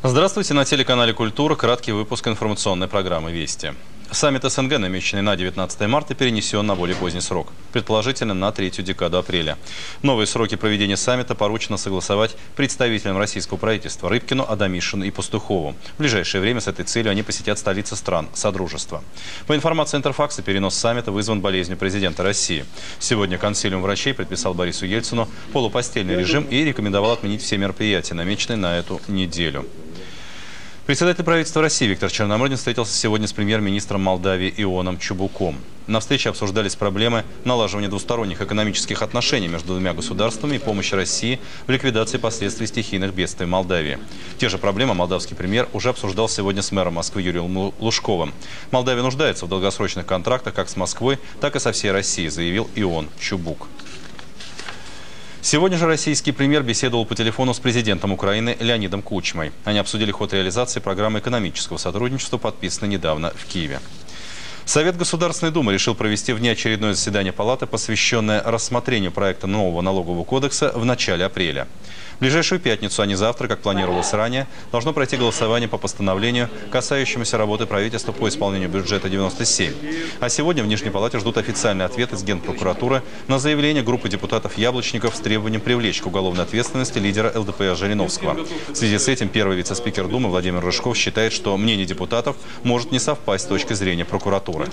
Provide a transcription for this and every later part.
Здравствуйте, на телеканале «Культура» краткий выпуск информационной программы «Вести». Саммит СНГ, намеченный на 19 марта, перенесен на более поздний срок, предположительно на третью декаду апреля. Новые сроки проведения саммита поручено согласовать представителям российского правительства Рыбкину, Адамишину и Пастухову. В ближайшее время с этой целью они посетят столицы стран Содружества. По информации Интерфакса, перенос саммита вызван болезнью президента России. Сегодня консилиум врачей предписал Борису Ельцину полупостельный режим и рекомендовал отменить все мероприятия, намеченные на эту неделю. Председатель правительства России Виктор Черномырдин встретился сегодня с премьер-министром Молдавии Ионом Чубуком. На встрече обсуждались проблемы налаживания двусторонних экономических отношений между двумя государствами и помощи России в ликвидации последствий стихийных бедствий в Молдавии. Те же проблемы молдавский премьер уже обсуждал сегодня с мэром Москвы Юрием Лужковым. Молдавия нуждается в долгосрочных контрактах как с Москвой, так и со всей Россией, заявил Ион Чубук. Сегодня же российский премьер беседовал по телефону с президентом Украины Леонидом Кучмой. Они обсудили ход реализации программы экономического сотрудничества, подписанной недавно в Киеве. Совет Государственной Думы решил провести внеочередное заседание Палаты, посвященное рассмотрению проекта нового налогового кодекса в начале апреля. В ближайшую пятницу, а не завтра, как планировалось ранее, должно пройти голосование по постановлению, касающемуся работы правительства по исполнению бюджета 97. А сегодня в Нижней Палате ждут официальный ответ из Генпрокуратуры на заявление группы депутатов-яблочников с требованием привлечь к уголовной ответственности лидера ЛДПР Жириновского. В связи с этим первый вице-спикер Думы Владимир Рыжков считает, что мнение депутатов может не совпасть с точки зрения прокуратуры.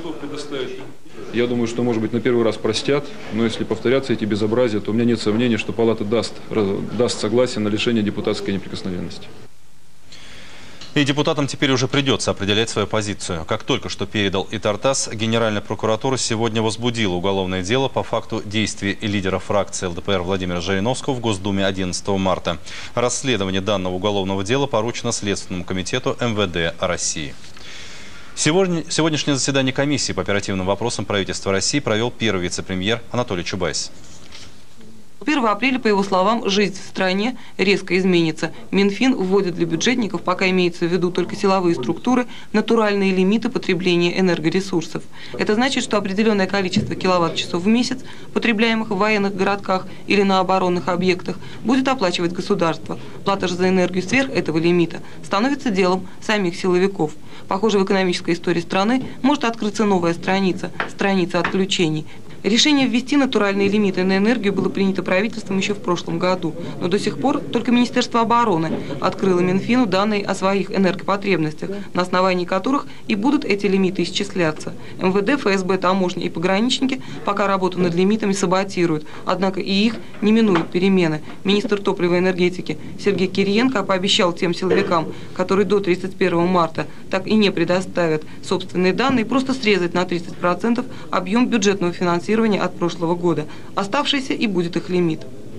Я думаю, что, может быть, на первый раз простят, но если повторятся эти безобразия, то у меня нет сомнений, что Палата даст согласие на лишение депутатской неприкосновенности. И депутатам теперь уже придется определять свою позицию. Как только что передал и Тартас, Генеральная прокуратура сегодня возбудила уголовное дело по факту действий лидера фракции ЛДПР Владимира Жириновского в Госдуме 11 марта. Расследование данного уголовного дела поручено Следственному комитету МВД России. Сегодняшнее заседание комиссии по оперативным вопросам правительства России провел первый вице-премьер Анатолий Чубайс. 1 апреля, по его словам, жизнь в стране резко изменится. Минфин вводит для бюджетников, пока имеется в виду только силовые структуры, натуральные лимиты потребления энергоресурсов. Это значит, что определенное количество киловатт-часов в месяц, потребляемых в военных городках или на оборонных объектах, будет оплачивать государство. Плата же за энергию сверх этого лимита становится делом самих силовиков. Похоже, в экономической истории страны может открыться новая страница – страница отключений. Решение ввести натуральные лимиты на энергию было принято правительством еще в прошлом году, но до сих пор только Министерство обороны открыло Минфину данные о своих энергопотребностях, на основании которых и будут эти лимиты исчисляться. МВД, ФСБ, таможня и пограничники пока работу над лимитами саботируют, однако и их не минуют перемены. Министр топлива и энергетики Сергей Кириенко пообещал тем силовикам, которые до 31 марта так и не предоставят собственные данные, просто срезать на 30% объем бюджетного финансирования от прошлого года. Оставшийся и будет их лимит.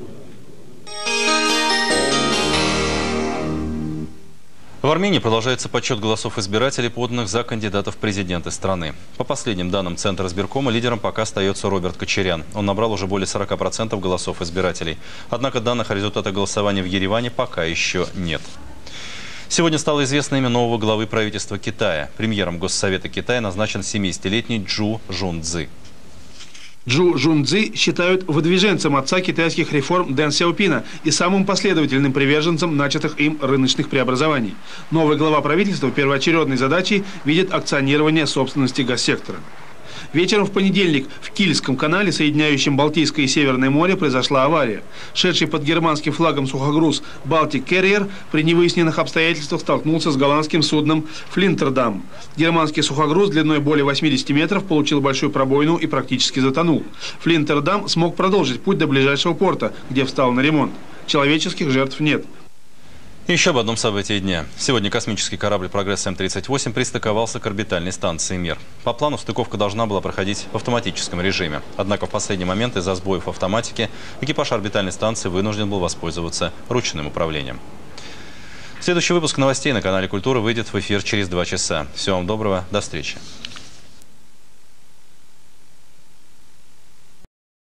В Армении продолжается подсчет голосов избирателей, поданных за кандидатов в президенты страны. По последним данным Центра избиркома, лидером пока остается Роберт Кочарян. Он набрал уже более 40% голосов избирателей. Однако данных о результатах голосования в Ереване пока еще нет. Сегодня стало известно имя нового главы правительства Китая. Премьером Госсовета Китая назначен 70-летний Чжу Жунцзы. Чжу Жунцзы считают выдвиженцем отца китайских реформ Дэн Сяопина и самым последовательным приверженцем начатых им рыночных преобразований. Новый глава правительства первоочередной задачей видит акционирование собственности госсектора. Вечером в понедельник в Кильском канале, соединяющем Балтийское и Северное море, произошла авария. Шедший под германским флагом сухогруз Baltic Carrier при невыясненных обстоятельствах столкнулся с голландским судном Флинтердам. Германский сухогруз длиной более 80 метров получил большую пробоину и практически затонул. Флинтердам смог продолжить путь до ближайшего порта, где встал на ремонт. Человеческих жертв нет. Еще об одном событии дня. Сегодня космический корабль «Прогресс М-38» пристыковался к орбитальной станции «Мир». По плану стыковка должна была проходить в автоматическом режиме. Однако в последний момент из-за сбоев автоматики экипаж орбитальной станции вынужден был воспользоваться ручным управлением. Следующий выпуск новостей на канале «Культура» выйдет в эфир через 2 часа. Всего вам доброго, до встречи.